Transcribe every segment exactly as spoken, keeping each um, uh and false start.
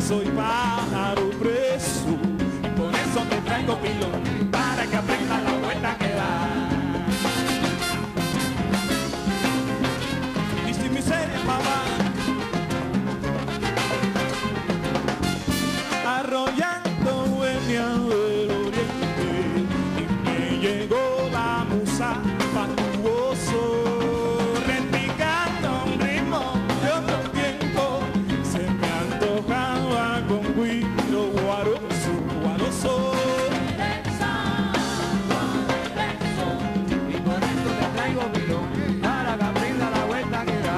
soy pájaro preso, por eso te traigo pilón, para que aprendas la vuelta que da. Y sin miseria, mamá, arrollando Bohemia del Oriente, y me llegó la musa fastuoso, replicando un ritmo de otro tiempo, se me antojaba con guiro guaroso, guaroso. Y por eso te traigo pilón, para que aprenda la vuelta que da.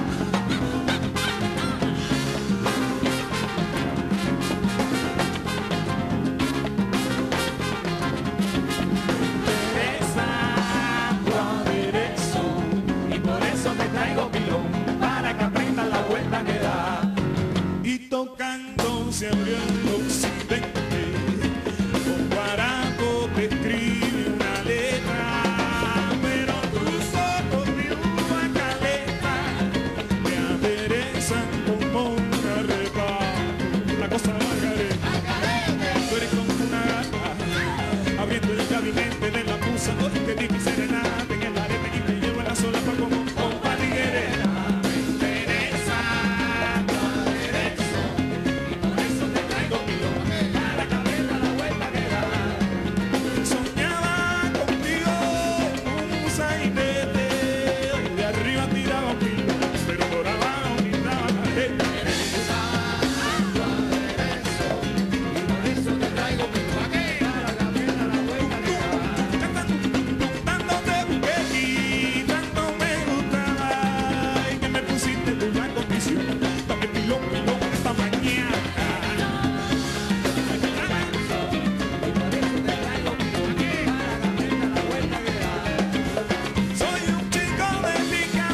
Tocando se abrió el occidente, con guarapo te escribe una letra, pero tus ojos de uva caleta me aderezan como una repa. La cosa Margareta, tú eres como una gata, abriendo el gabinete de la musa, te di mi serenata en el arete y te llevo a la solapa como compa liguereta.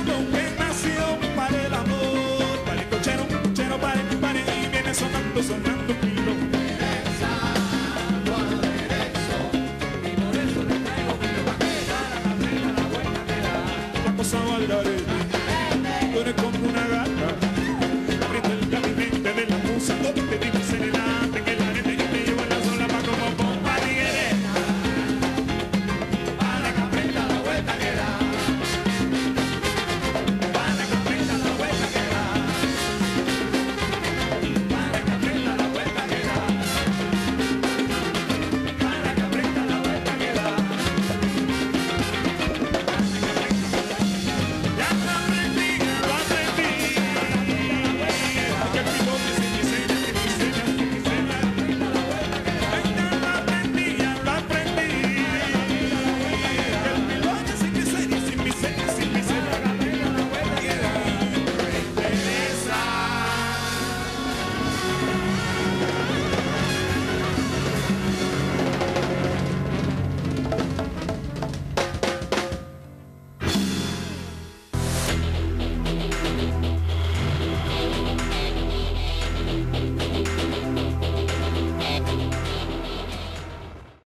Sonando, sonando.